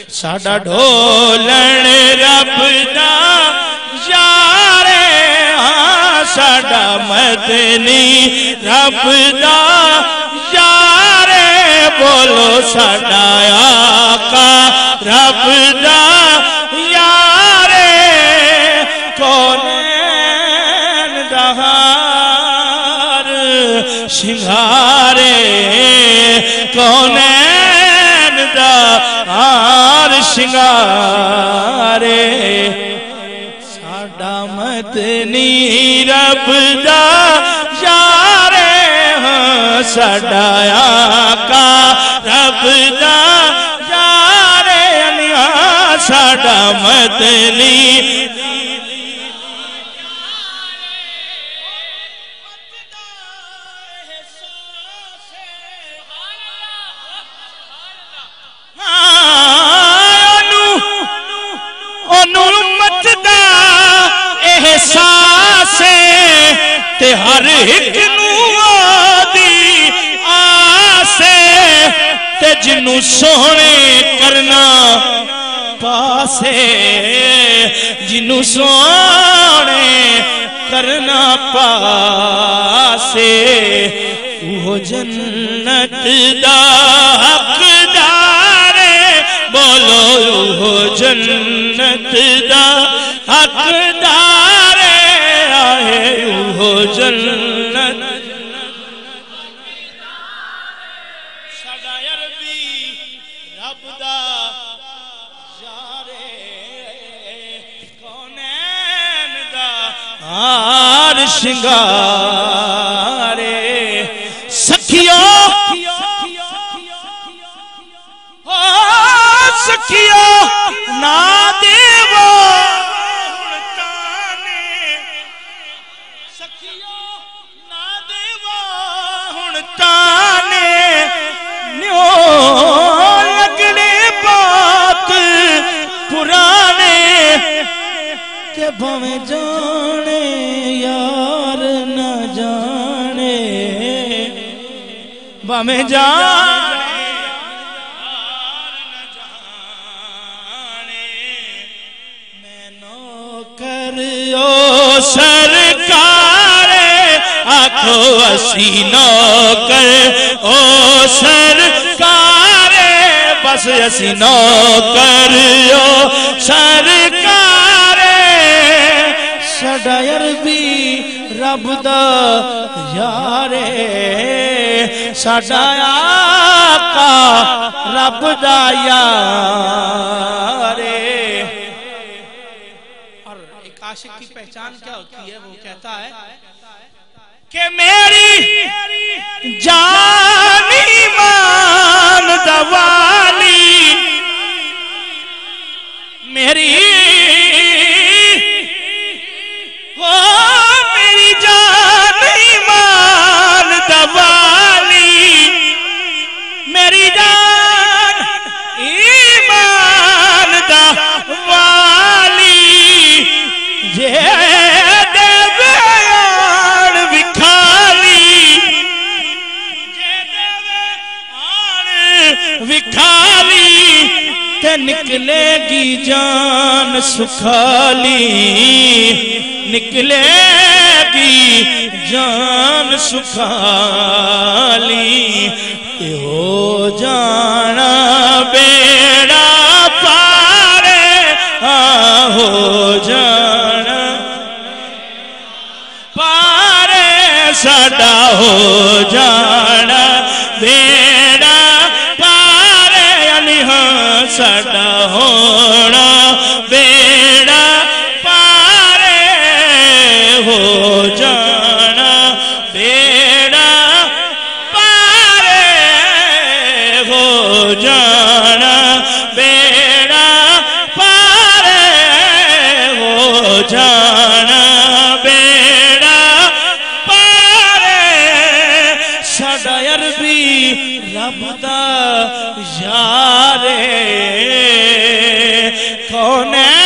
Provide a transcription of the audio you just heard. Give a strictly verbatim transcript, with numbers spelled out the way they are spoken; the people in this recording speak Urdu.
ساڈا ڈھولن رب دا یارے ہاں ساڈا مدنی رب دا یارے بولو ساڈا آقا رب دا یارے کونین دہار شنگارے کونین دہار شنگارے ساڈا مدنی رب دا یارے ہاں ساڈا آقا رب دا یارے ہاں ساڈا مدنی تے ہر ایک نو آدی آسے تے جنو سونے کرنا پاسے جنو سونے کرنا پاسے وہ جنت دا حقدار بولو وہ جنت دا حقدار وہ جنت ساڈا عربی رب دا یارے کونین دا ہار شنگارے سکھیو سکھیو نا دیو لگنے بات پرانے کہ بھویں جانے یار نہ جانے بھویں جانے یار نہ جانے میں نوکر او سرکار آکھو اسی نوکر او سرکار بس اسی نوکر او سرکار ساڈا عربی رب دا یارے ساڈا آقا رب دا یارے اور ایک عاشق کی پہچان کیا ہوتی ہے وہ کہتا ہے کہ میری جان ایمان دوالی میری او میری جان ایمان دوالی میری جان ایمان دوالی یہ وکھالی تے نکلے گی جان سکھالی نکلے گی جان سکھالی تے ہو جانا بیڑا پارے ہاں ہو جانا پارے ساڈا ہو جانا بیڑا ساڈا ہونا بیڑا پارے ہو جانا بیڑا پارے ہو جانا بیڑا پارے ہو جانا بیڑا پارے ساڈا عربی رب دا یارے کون ہے